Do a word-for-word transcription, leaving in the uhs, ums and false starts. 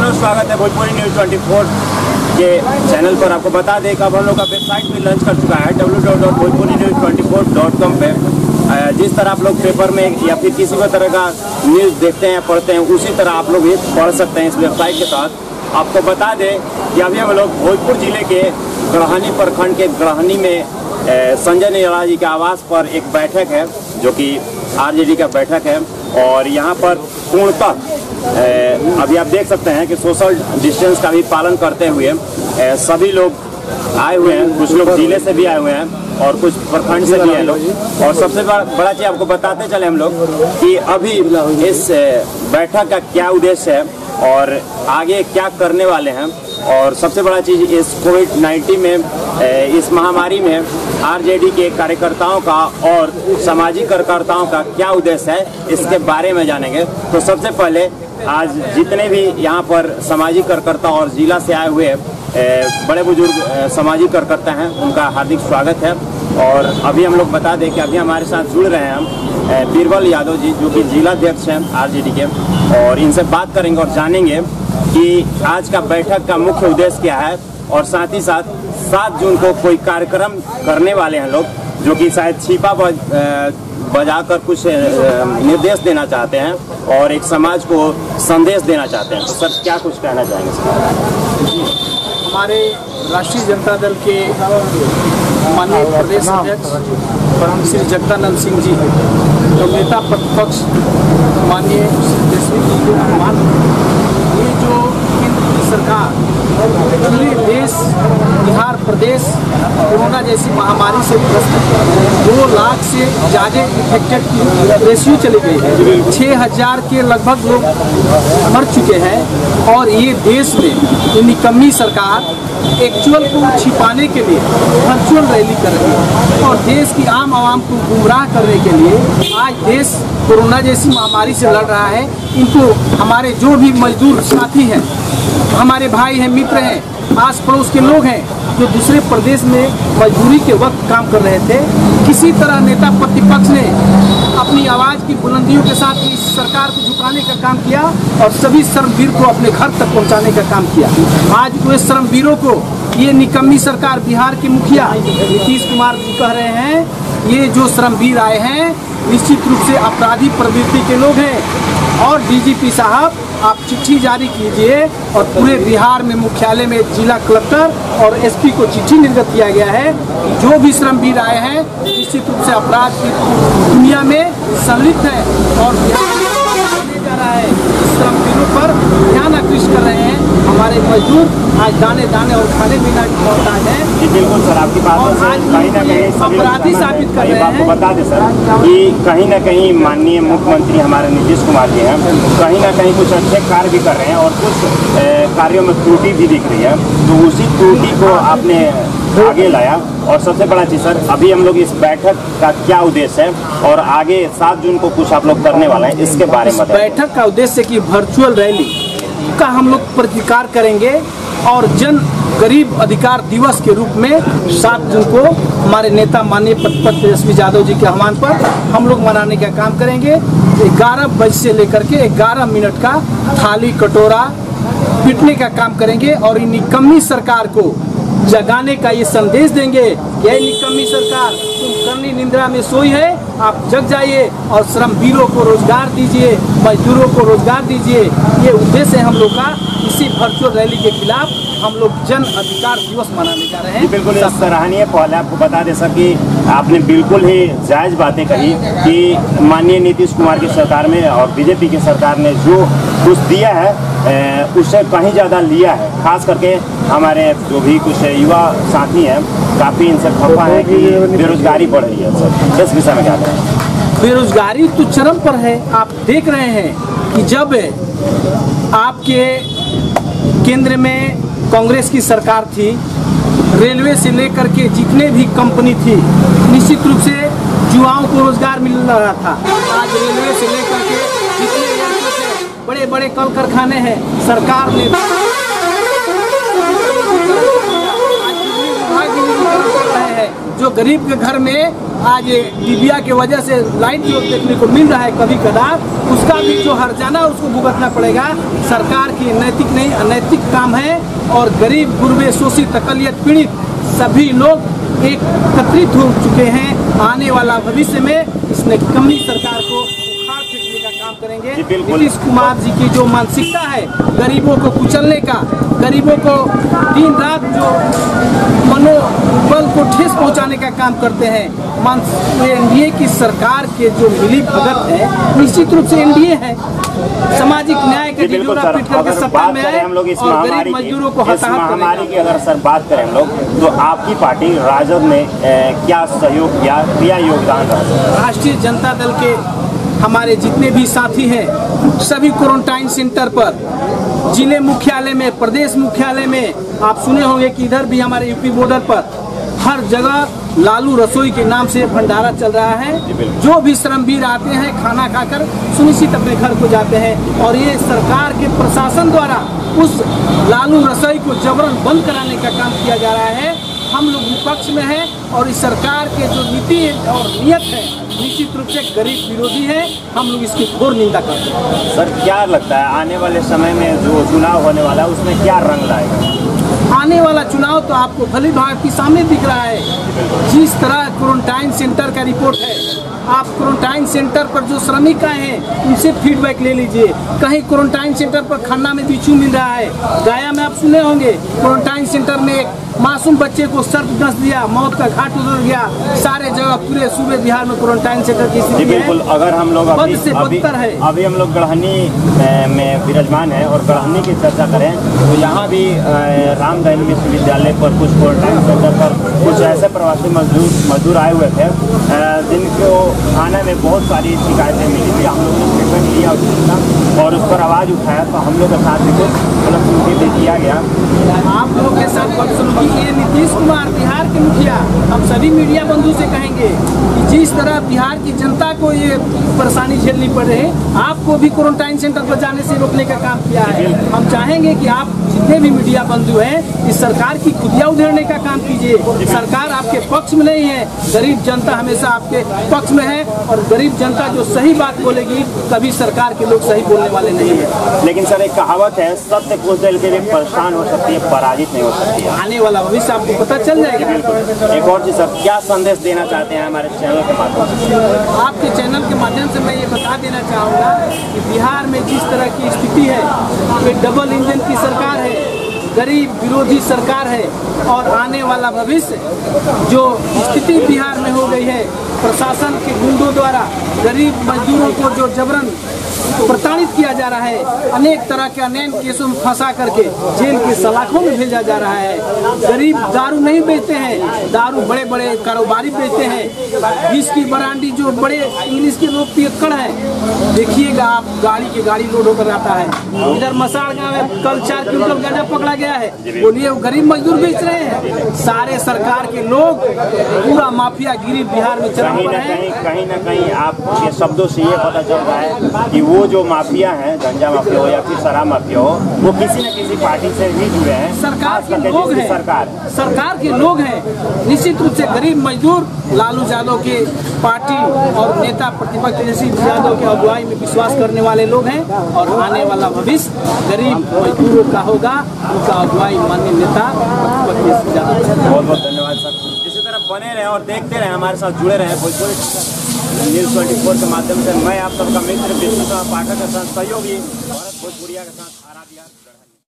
Hello, स्वागत है Bhojpuri news चौबीस के चैनल पर। आपको बता दें कि अब हम लोग का वेबसाइट भी लॉन्च कर चुका है W W W dot Bhojpuri news चौबीस डॉट कॉम पे। जिस तरह आप लोग पेपर में या फिर किसी भी तरह का न्यूज़ देखते हैं पढ़ते हैं, उसी तरह आप लोग ये पढ़ सकते हैं इस वेबसाइट के साथ। आपको बता दें कि अभी हम लोग भोजपुर जिले के गढ़हनी प्रखंड के गढ़हनी में संजय निराला जी के आवास पर एक बैठक है, जो कि आरजेडी का बैठक है। और यहाँ पर पूर्णतः अभी आप देख सकते हैं कि सोशल डिस्टेंस का भी पालन करते हुए सभी लोग आए हुए हैं। कुछ लोग जिले से भी आए हुए हैं और कुछ प्रखंड से भी आए लोग। और सबसे बड़ा चीज़ आपको बताते चले हम लोग कि अभी इस बैठक का क्या उद्देश्य है और आगे क्या करने वाले हैं। और सबसे बड़ा चीज़, इस कोविड नाइन्टीन में, इस महामारी में आरजेडी के कार्यकर्ताओं का और सामाजिक कार्यकर्ताओं का क्या उद्देश्य है, इसके बारे में जानेंगे। तो सबसे पहले आज जितने भी यहाँ पर सामाजिक कार्यकर्ता और जिला से आए हुए बड़े बुजुर्ग सामाजिक कार्यकर्ता हैं, उनका हार्दिक स्वागत है। और अभी हम लोग बता दें कि अभी हमारे साथ जुड़ रहे हैं हम बीरबल यादव जी, जो कि जिलाध्यक्ष हैं आरजेडी के, और इनसे बात करेंगे और जानेंगे कि आज का बैठक का मुख्य उद्देश्य क्या है। और साथ ही साथ सात जून को कोई कार्यक्रम करने वाले हैं लोग, जो कि शायद छिपा बजाकर कुछ निर्देश देना चाहते हैं और एक समाज को संदेश देना चाहते हैं। तो सर, क्या कुछ कहना चाहेंगे सर? हमारे राष्ट्रीय जनता दल के माननीय प्रदेश अध्यक्ष परम श्री जगदानंद सिंह जी, तो नेता प्रतिपक्ष माननीय तेजस्वी प्रसाद, ये जो केंद्र की सरकार पूरे देश, बिहार प्रदेश कोरोना जैसी महामारी से ग्रस्त दो लाख से ज़्यादा इन्फेक्टेड की रेशियो चली गई है। छः हजार के लगभग लोग मर चुके हैं। और ये देश में ये निकम्मी सरकार एक्चुअल को छिपाने के लिए वर्चुअल रैली कर रही है और देश की आम आवाम को गुमराह करने के लिए आज देश कोरोना जैसी महामारी से लड़ रहा है। इनको हमारे जो भी मजदूर साथी हैं, हमारे भाई हैं, मित्र हैं, आस पड़ोस के लोग हैं, जो दूसरे प्रदेश में मजदूरी के वक्त काम कर रहे थे, किसी तरह नेता प्रतिपक्ष ने अपनी आवाज़ की बुलंदियों के साथ इस सरकार को झुकाने का काम किया और सभी श्रमवीर को अपने घर तक पहुंचाने का काम किया। आज वो श्रमवीरों को ये निकम्मी सरकार, बिहार के मुखिया नीतीश कुमार जी कह रहे हैं, ये जो श्रमवीर आए हैं निश्चित रूप से अपराधी प्रवृत्ति के लोग हैं। और डीजीपी साहब, आप चिट्ठी जारी कीजिए और पूरे बिहार में मुख्यालय में जिला कलेक्टर और एसपी को चिट्ठी निर्गत किया गया है। जो भी श्रमवीर आए हैं निश्चित रूप से अपराध की दुनिया में संलिप्त है और जा रहा है, श्रमवीरों पर ध्यान आकृष्ट कर रहे हैं। हमारे मजदूर आज दाने दाने और खाने पीना की मोहताज है। जी बिल्कुल सर, आपकी बात आज कहीं ना कहीं अपराधी साबित कर रहे हैं। आपको बता दें सर कि कहीं ना कहीं माननीय मुख्यमंत्री हमारे नीतीश कुमार जी हैं, कहीं ना कहीं कुछ अच्छे कार्य भी कर रहे हैं और कुछ कार्यों में त्रुटि भी दिख रही है। तो उसी त्रुटि को आपने आगे लाया। और सबसे बड़ा चीज़ सर, अभी हम लोग इस बैठक का क्या उद्देश्य है और आगे सात जून को कुछ आप लोग करने वाले हैं, इसके बारे में बताइए। बैठक का उद्देश्य कि वर्चुअल रैली का हम लोग प्रतिकार करेंगे और जन गरीब अधिकार दिवस के रूप में सात जून को हमारे नेता माननीय प्रतिपक्ष तेजस्वी यादव जी के आह्वान पर हम लोग मनाने का काम करेंगे। ग्यारह बजे से लेकर के ग्यारह मिनट का थाली कटोरा पीटने का काम करेंगे और इन निकम्मी सरकार को जगाने का ये संदेश देंगे। यह निकम्मी सरकार तुम करनी निंद्रा में सोई है, आप जग जाइए और श्रमवीरों को रोजगार दीजिए, मजदूरों को रोजगार दीजिए। ये उद्देश्य है हम लोग का। इसी वर्चुअल रैली के खिलाफ हम लोग जन अधिकार दिवस मनाने जा रहे हैं। बिल्कुल सराहनीय पहल है। आपको बता दें सर कि आपने बिल्कुल ही जायज़ बातें कही कि माननीय नीतीश कुमार की सरकार में और बीजेपी की सरकार ने जो कुछ दिया है उससे कहीं ज़्यादा लिया है। खास करके हमारे जो भी कुछ युवा साथी हैं, काफ़ी इनसे खफा है कि बेरोजगारी बढ़ रही है। सर, इस विषय में क्या करें? बेरोजगारी तो चरम पर है। आप देख रहे हैं कि जब आपके केंद्र में कांग्रेस की सरकार थी, रेलवे से लेकर के जितने भी कंपनी थी, निश्चित रूप से युवाओं को रोजगार मिल रहा था। आज रेलवे से लेकर के जितने बड़े बड़े कल कारखाने हैं, सरकार ने जो गरीब के घर में आज ये डिबिया की वजह से लाइट जो देखने को मिल रहा है कभी कदार, उसका भी जो हर्जाना उसको भुगतना पड़ेगा। सरकार की नैतिक नहीं अनैतिक काम है और गरीब गुरबे शोषित अकलियत पीड़ित सभी लोग एक एकत्रित हो चुके हैं। आने वाला भविष्य में इस निकम्मी सरकार को उखाड़ फेंकने का काम करेंगे। नीतीश कुमार जी की जो मानसिकता है गरीबों को कुचलने का, गरीबों को दिन रात जो मनोबल को ठेस पहुंचाने का काम करते हैं। एनडीए की सरकार के जो मिली भगत है निश्चित रूप से एनडीए है, सामाजिक न्याय के ढिंढोरा पीट करके सत्ता में आए हम लोग इस और गरीब मजदूरों को इस महामारी की अगर सर बात करें हम लोग, तो आपकी पार्टी राजद ने ए, क्या सहयोग किया, क्या योगदान रहा? राष्ट्रीय जनता दल के हमारे जितने भी साथी हैं सभी क्वारंटाइन सेंटर पर, जिले मुख्यालय में, प्रदेश मुख्यालय में, आप सुने होंगे कि इधर भी हमारे यूपी बॉर्डर पर हर जगह लालू रसोई के नाम से भंडारा चल रहा है। जो भी श्रमवीर आते हैं खाना खाकर सुनिश्चित अपने घर को जाते हैं और ये सरकार के प्रशासन द्वारा उस लालू रसोई को जबरन बंद कराने का काम किया जा रहा है। हम लोग विपक्ष में हैं और इस सरकार के जो नीति और नियत है निश्चित रूप से गरीब विरोधी है। हम लोग इसकी घोर निंदा करते हैं। सर क्या लगता है आने वाले समय में जो चुनाव होने वाला है उसमें क्या रंग लाएगा? आने वाला चुनाव तो आपको भली भांति सामने दिख रहा है। जिस तरह क्वारंटाइन सेंटर का रिपोर्ट है, आप क्वारंटाइन सेंटर पर जो श्रमिक आए हैं उनसे फीडबैक ले लीजिए। कहीं क्वारंटाइन सेंटर पर खाना में बिच्छू मिल रहा है। गया में आप सुने होंगे क्वारंटाइन सेंटर में एक मासूम बच्चे को सर्प डस दिया, मौत का घाट उतर गया। सारे जगह पूरे सूबे बिहार में क्वारंटाइन सेंटर की स्थिति है। बिल्कुल, अगर हम लोग अभी से अभी, है। अभी हम लोग गढ़हनी में विराजमान है और गढ़हनी की चर्चा करें तो यहाँ भी रामदयाल विश्वविद्यालय पर कुछ क्वारंटाइन सेंटर पर कुछ ऐसे प्रवासी मजदूर मजदूर आए हुए थे जिनको आने में बहुत सारी शिकायतें मिली थी। हम लोग ने स्टेटमेंट लिया और उस पर आवाज़ उठाया तो हम लोग के साथ भी कुछ बदसलूकी किया गया। आप लोगों के साथ बदसलूकी किए नीतीश कुमार बिहार के मुखिया। हम सभी मीडिया बंधु से कहेंगे कि जिस तरह बिहार की जनता को ये परेशानी झेलनी पड़ रही है, आपको भी क्वारंटाइन सेंटर पर जाने से रोकने का काम किया है। हम चाहेंगे कि आप जितने भी मीडिया बंधु हैं इस सरकार की खुदिया उधेड़ने का काम कीजिए। सरकार आपके पक्ष में नहीं है, गरीब जनता हमेशा आपके पक्ष में है और गरीब जनता जो सही बात बोलेगी कभी सरकार के लोग सही बोलने वाले नहीं है। लेकिन सर एक कहावत है, सत्य कुछ देर के लिए परेशान हो सकती है, पराजित नहीं हो सकती है। आने वाला भविष्य आपको पता चल जाएगा। एक और चीज सर, क्या संदेश देना चाहते हैं हमारे चैनल के माध्यम से? आपके चैनल के माध्यम से मैं ये बता देना चाहूँगा कि बिहार में जिस तरह की स्थिति है, ये डबल इंजन की सरकार है, गरीब विरोधी सरकार है और आने वाला भविष्य जो स्थिति बिहार में हो गई है, प्रशासन के गुंडों द्वारा गरीब मजदूरों को जो जबरन प्रताड़ित किया जा रहा है, अनेक तरह के अनेक केसों में फंसा करके जेल के सलाखों में भेजा जा रहा है। गरीब दारू नहीं बेचते हैं, दारू बड़े बड़े कारोबारी बेचते हैं। बीस की बरांडी जो बड़े इंग्लिश के लोग पियक्कड़ हैं, देखिएगा आप गाड़ी के गाड़ी लोड होकर आता है। इधर मसाड़ गाँव में कल चार क्विंटल गांजा पकड़ा गया है, बोलिए वो गरीब मजदूर बेच रहे हैं। सारे सरकार के लोग पूरा माफिया गिरी बिहार में चल रहे हैं। कहीं ना कहीं आपके शब्दों से ये पता चल रहा है कि वो जो माफिया हैं, गंजा माफिया हो या फिर शराब माफिया हो, वो किसी न किसी पार्टी से भी जुड़े हैं। सरकार के लोग हैं, सरकार सरकार के लोग हैं। निश्चित रूप से गरीब मजदूर लालू यादव के पार्टी और नेता प्रतिपक्ष तेजस्वी यादव के अगुवाई में विश्वास करने वाले लोग हैं और आने वाला भविष्य गरीब मजदूरों का होगा। उनका अगुवाई माननीय नेता प्रतिपक्ष यादव। बहुत बहुत धन्यवाद सर। इसी तरह बने रहे और देखते रहे, हमारे साथ जुड़े रहे भोजपुरी न्यूज़ ट्वेंटी फोर के माध्यम से। मैं आप सबका मित्र विष्णु पाठक के साथ सहयोगी भोजपुरिया के साथ आराध्या।